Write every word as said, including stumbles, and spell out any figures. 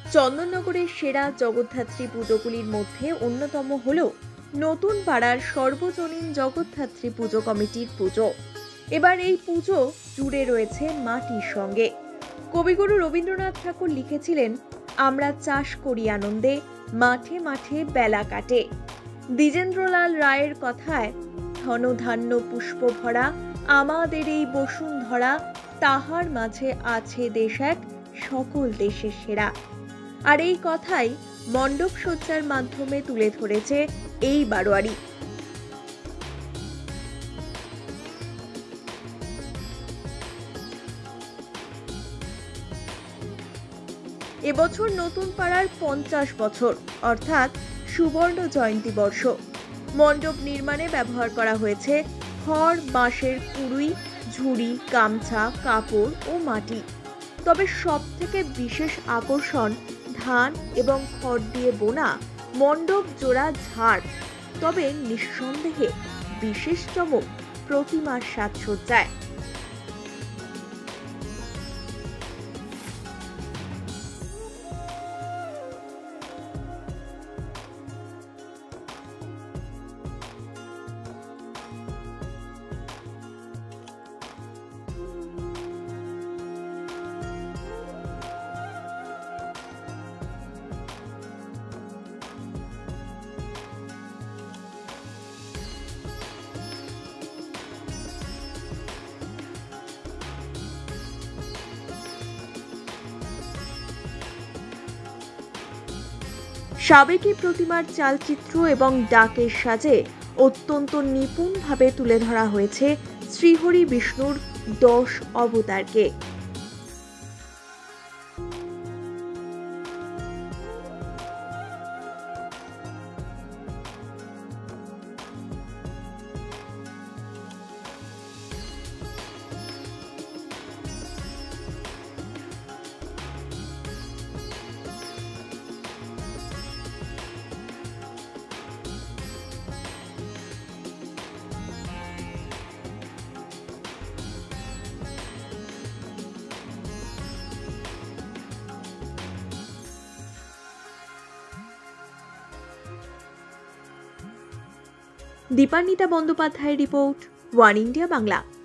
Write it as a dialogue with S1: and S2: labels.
S1: চন্দননগরের সেরা জগদ্ধাত্রী পুজোগুলির মধ্যে অন্যতম হল নতুন পাড়ার সর্বজনীন জগদ্ধাত্রী পুজো কমিটির পুজো। এবার এই পুজো জুড়ে রয়েছে মাটির সঙ্গে। কবিগুরু রবীন্দ্রনাথ ঠাকুর লিখেছিলেন, আমরা চাষ করি আনন্দে, মাঠে মাঠে বেলা কাটে। দ্বিজেন্দ্রলাল রায়ের কথায়, ধনধান্য পুষ্প ভরা আমাদের এই বসুন্ধরা, তাহার মাঝে আছে দেশ এক সকল দেশের সেরা। আর এই কথাই মণ্ডপ সজ্জার মাধ্যমে তুলে ধরেছে এই বারোয়ারি। এবছর নতুন পাড়ার পঞ্চাশ বছর অর্থাৎ সুবর্ণ জয়ন্তী বর্ষ। মণ্ডপ নির্মাণে ব্যবহার করা হয়েছে খড়, বাঁশের কুড়ুই, ঝুড়ি, গামছা, কাপড় ও মাটি। তবে সব থেকে বিশেষ আকর্ষণ ধান এবং খড় দিয়ে বোনা মণ্ডপ জোড়া ঝাড়। তবে নিঃসন্দেহে বিশেষ চমক প্রতিমার সাজসজ্জায়। সাবেকি প্রতিমার চালচিত্র এবং ডাকের সাজে অত্যন্ত নিপুণভাবে তুলে ধরা হয়েছে শ্রীহরি বিষ্ণুর দশ অবতারকে। দীপান্বিতা বন্দ্যোপাধ্যায়ের রিপোর্ট, ওয়ান ইন্ডিয়া বাংলা।